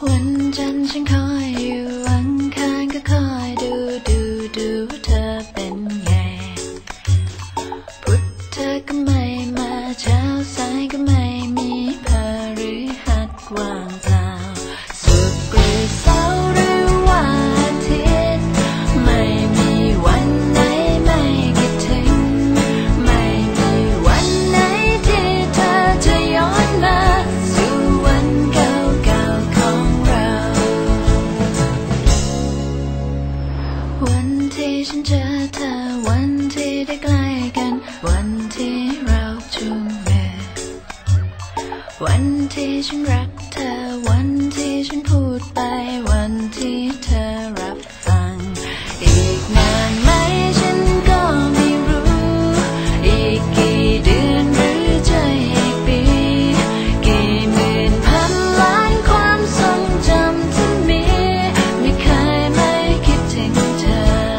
วันจันทร์ฉันคอยอยู่อังคารก็คอยดูว่าเธอเป็นไงพุธเธอก็ไม่มาเช้าสายก็ไม่มีพฤหัสว่างเปล่าศุกร์หรือเสาร์หรือวันอาทิตย์ไม่มีวันไหนไม่คิดถึงไม่มีวันไหนที่เธอจะย้อนมาสู่วันเก่าๆของเราวันที่ฉันเจอเธอวันที่ได้ใกล้กันวันที่เราจูงมือวันที่ฉันรักเธอวันที่ฉันพูดไปวันที่เธอรับฟังอีกนานไหมฉันก็ไม่รู้อีกกี่เดือนหรือจะอีกปีกี่หมื่นพันล้านความทรงจำที่มีไม่เคยไม่คิดถึงเธอ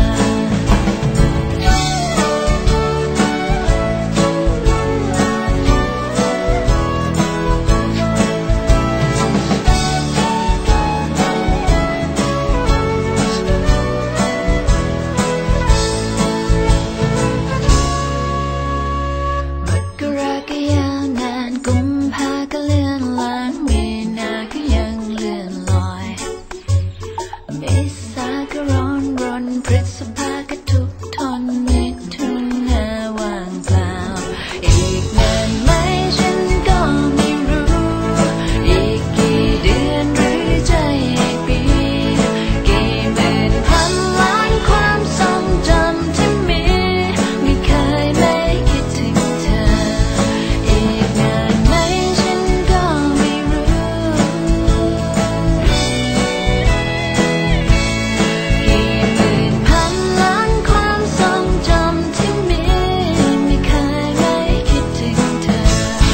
มกราก็ยาวนานกุมภาก็เลื่อนลางมีนาก็ยังเลื่อนลอยเมษาก็ร้อนรนพฤษภาก็ทุกข์ทนมิถุนาว่างเปล่าอีกนานไหมฉันก็ไม่รู้อีกกี่เดือนหรือจะอีกปีกี่หมื่นพันล้านความทรงจำที่มีไม่เคยไม่คิดถึงเธออีกนานไหมฉันก็ไม่รู้กี่หมื่นพันล้านความทรงจำที่มีไม่เคยไม่คิดถึงเธอ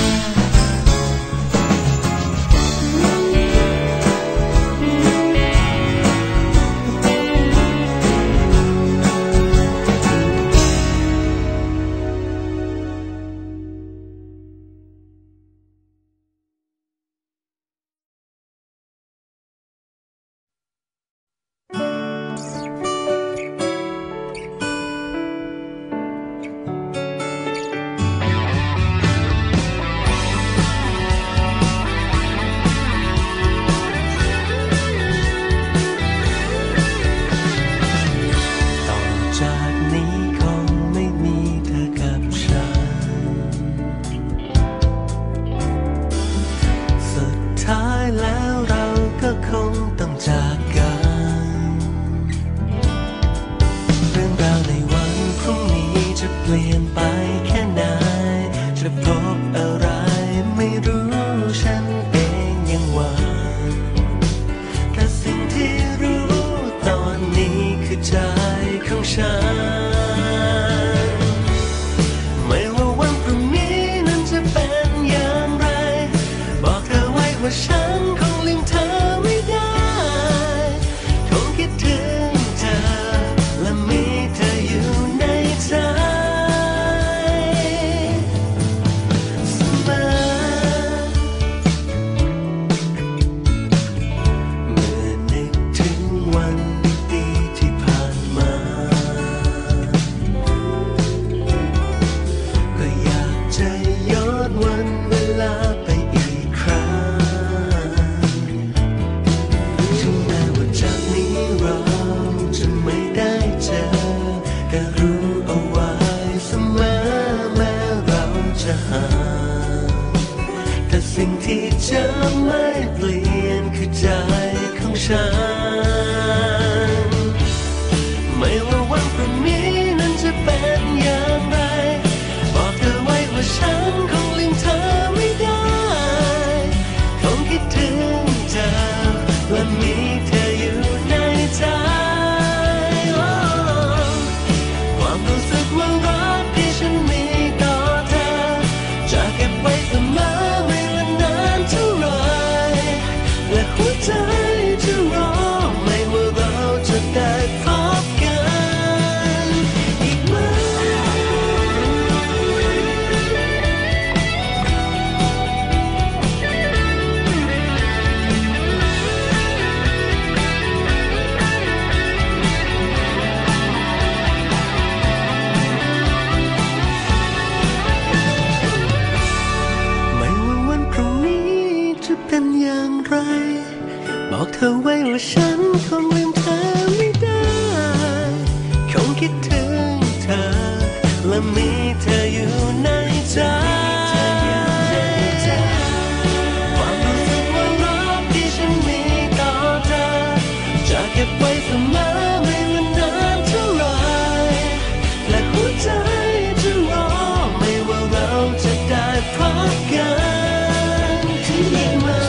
ต่อจากนี้คงไม่มีเธอกับฉันสุดท้ายแล้วเราก็คงต้องจากกันเรื่องราวในวันพรุ่งนี้จะเปลี่ยนไปแค่ไหนจะพบอะไรไม่รู้ฉันเองยังหวังแต่สิ่งที่รู้ตอนนี้คือใจของฉันไม่ว่าวันพรุ่งนี้นั้นจะเป็นอย่างไรบอกเธอไว้ว่าฉันคงลืมเธอไม่ได้คงคิดถึงเธอและมีเธออยู่ในใจเสมอเมื่อนึกถึงวันดีๆที่ผ่านมาก็อยากจะย้อนวันเวลาไปอีกครั้งถึงแม้ว่าจากนี้เราจะไม่ได้เจอแต่รู้เอาไว้เสมอแม้เราจะห่างแต่สิ่งที่จะไม่เปลี่ยนคือใจของฉันไม่ว่าวันพรุ่งนี้นั้นจะเป็นอย่างไรบอกเธอไว้ว่าฉันคงลืมเธอไม่ได้คงคิดถึงเธอและมีเธออยู่ในใจโอ้ความรู้สึกว่ารักที่ฉันมีต่อเธอจะเก็บไว้เสมอไม่ว่านานเท่าไรและหัวใจจะรออย่างไรบอกเธอไว้ว่าฉันคงลืมเธอไม่ได้คงคิดถึงเธอและมีเธออยู่ในใจความรู้สึกว่ารักที่ฉันมีต่อเธอจะเก็บไว้เสมอไม่ว่านานเท่าไรและหัวใจจะรอไม่ว่าเราจะได้พบกันที่อีกมา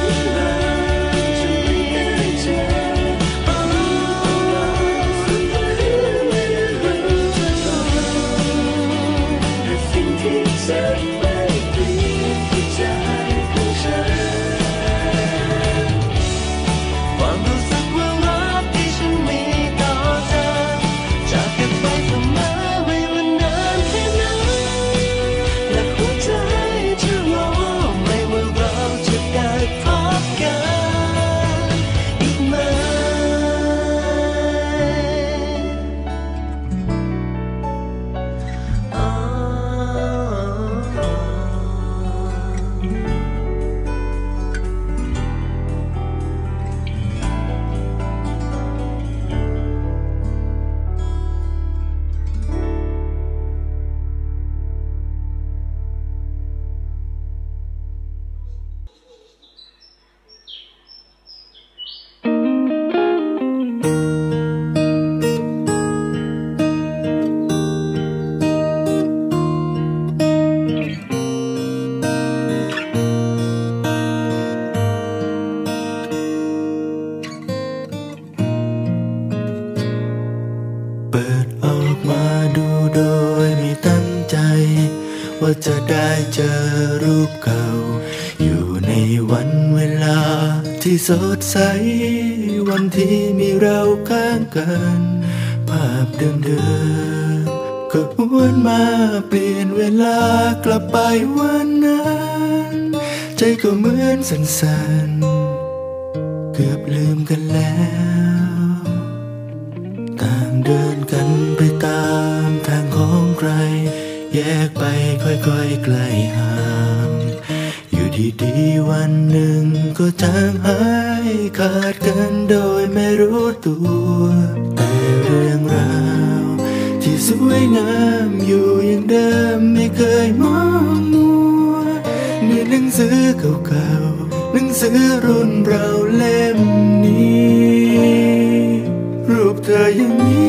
เปิดออกมาดูโดยไม่ตั้งใจว่าจะได้เจอรูปเก่าอยู่ในวันเวลาที่สดใสวันที่มีเราข้างกันภาพเดิมๆก็หวนมาเปลี่ยนเวลากลับไปวันนั้นใจก็เหมือนสั่นๆเกือบลืมกันแล้วต่างเดินกันไปตามทางของใครแยกไปค่อยๆไกลห่างอยู่ดีๆวันหนึ่งก็จางหายขาดกันโดยไม่รู้ตัวแต่เรื่องราวที่สวยงามอยู่อย่างเดิมไม่เคยมองมัวในหนังสือเก่าๆหนังสือรุ่นเราเล่มนี้รูปเธอยังมี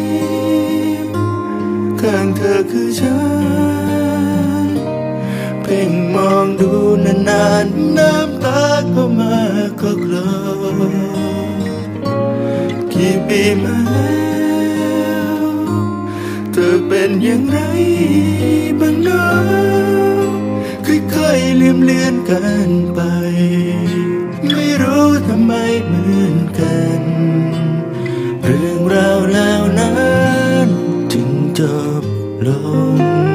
ข้างเธอคือฉันเพ่งมองดูนานๆน้ำตาก็มาก็คลอกี่ปีมาแล้วเธอเป็นอย่างไรบ้างเนาะค่อยๆลืมเลือนกันไปไม่รู้ทำไมเหมือนกันเรื่องราวแล้วนั้นจึงจบลง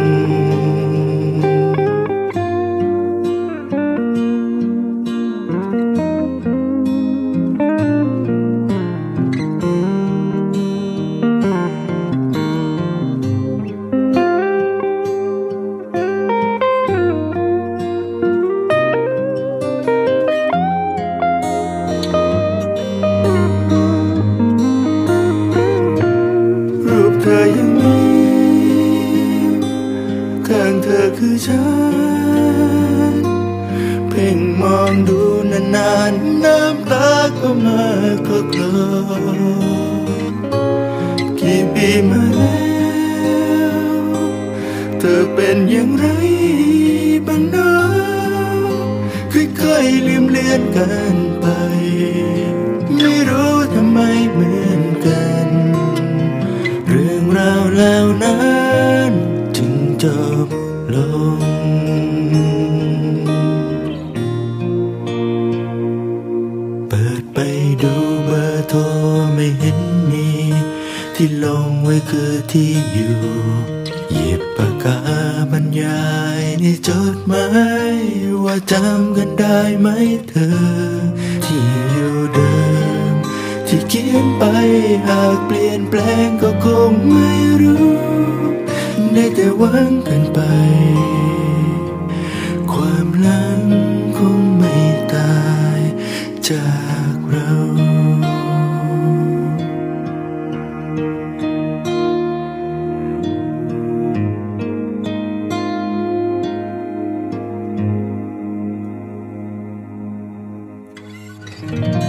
เธอยังมีข้างเธอคือฉันเพ่งมองดูนานๆน้ำตาก็มาก็คลอกี่ปีมาแล้วเธอเป็นอย่างไรบ้างเนาะค่อยๆลืมเลือนกันไปไม่รู้ทำไมเหมือนกันเรื่องราวแล้วนั้นจึงจบลงเปิดไปดูเบอร์โทรไม่เห็นมีที่ลงไว้คือที่อยู่หยิบปากกาบรรยายในจดหมายว่าจำกันได้ไหมเธอที่อยู่เดิมที่เขียนไปหากเปลี่ยนแปลงก็คงไม่รู้ได้แต่หวังกันไปความหลังคงไม่ตายจากเรา Thank